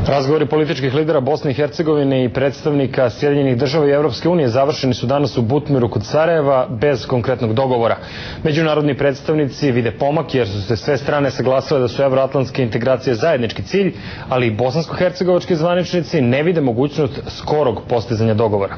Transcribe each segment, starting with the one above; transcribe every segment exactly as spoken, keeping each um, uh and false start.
Razgovori političkih lidera Bosne i Hercegovine i predstavnika Sjedinjenih država i Evropske unije završeni su danas u Butmiru kod Sarajeva bez konkretnog dogovora. Međunarodni predstavnici vide pomak jer su se sve strane saglasile da su evroatlantske integracije zajednički cilj, ali i bosansko-hercegovački zvaničnici ne vide mogućnost skorog postizanja dogovora.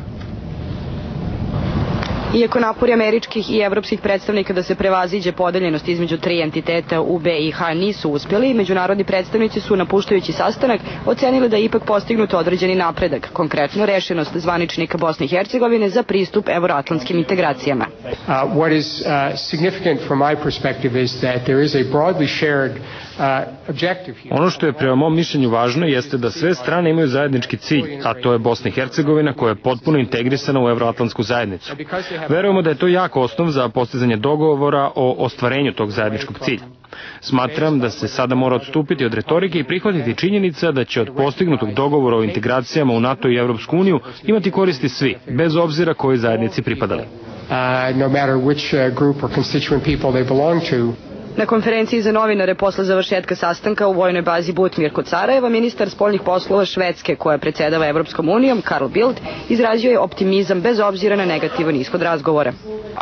Iako napori američkih i evropskih predstavnika da se prevaziđe podeljenost između tri entiteta u B i H nisu uspjeli, međunarodni predstavnici su, napuštajući sastanak, ocenili da je ipak postignut određeni napredak, konkretno rešenost zvaničnika Bosne i Hercegovine za pristup evroatlantskim integracijama. What is significant from my perspective is that there is a broadly shared Ono što je prema mom mišljenju važno jeste da sve strane imaju zajednički cilj, a to je Bosna i Hercegovina koja je potpuno integrisana u evroatlantsku zajednicu. Verujemo da je to jak osnov za postizanje dogovora o ostvarenju tog zajedničkog cilja. Smatram da se sada mora odstupiti od retorike i prihvatiti činjenica da će od postignutog dogovora o integracijama u NATO i Evropsku uniju imati koristi svi, bez obzira kojoj zajednici pripadali. No matter which group or constituent people they belong to. Na konferenciji za novinare posle završetka sastanka u vojnoj bazi Butmir kod Sarajeva, ministar spoljnih poslova Švedske, koja predsjedava Evropskom unijom, Carl Bildt, izrazio je optimizam bez obzira na negativan ishod razgovora.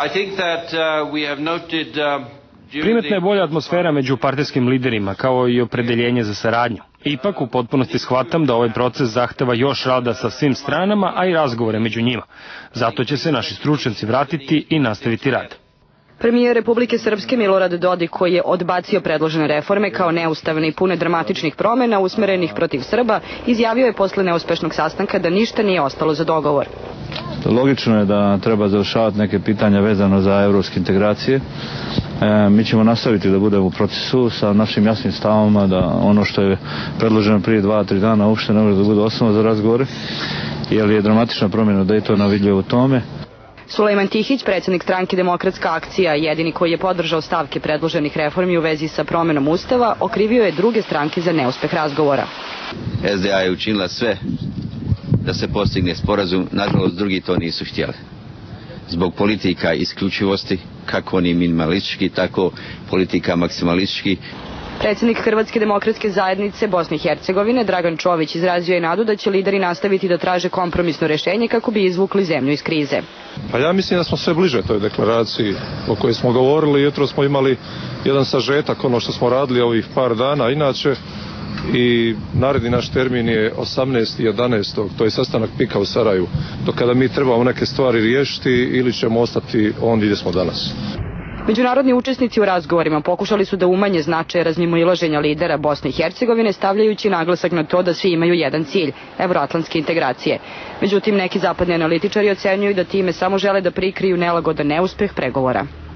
Primetna je bolja atmosfera među partijskim liderima, kao i opredeljenje za saradnju. Ipak, u potpunosti shvatam da ovaj proces zahteva još rada sa svim stranama, a i razgovore među njima. Zato će se naši stručnjaci vratiti i nastaviti rad. Premijer Republike Srpske Milorad Dodik, koji je odbacio predložene reforme kao neustavne i pune dramatičnih promjena usmerenih protiv Srba, izjavio je posle neuspešnog sastanka da ništa nije ostalo za dogovor. Logično je da treba završavati neke pitanja vezano za evropske integracije. E, mi ćemo nastaviti da budemo u procesu sa našim jasnim stavama da ono što je predloženo prije dva, tri dana uopšte ne može da bude osnova za razgovore, jer je dramatična promjena Daytona vidljiva u tome. Sulejman Tihić, predsjednik stranke Demokratska akcija, jedini koji je podržao stavke predloženih reformi u vezi sa promjenom Ustava, okrivio je druge stranke za neuspeh razgovora. S D A je učinila sve da se postigne sporazum, nažalost drugi to nisu htjeli. Zbog politika isključivosti, kako oni minimalistički, tako politika maksimalistički. Predsjednik Hrvatske demokratske zajednice Bosne i Hercegovine Dragan Čović izrazio je nadu da će lideri nastaviti da traže kompromisno rješenje kako bi izvukli zemlju iz krize. Pa ja mislim da smo sve bliže toj deklaraciji o kojoj smo govorili. Jutro smo imali jedan sažetak ono što smo radili ovih par dana inače i naredni naš termin je osamnaestog jedanaestog to je sastanak pika u Sarajevu, do kada mi trebamo neke stvari riješiti ili ćemo ostati ondje gdje smo danas. Međunarodni učesnici u razgovorima pokušali su da umanje značaj razmimoilaženja lidera Bosne i Hercegovine, stavljajući naglasak na to da svi imaju jedan cilj, evroatlantske integracije. Međutim, neki zapadni analitičari ocenjuju da time samo žele da prikriju nelagodan neuspeh pregovora.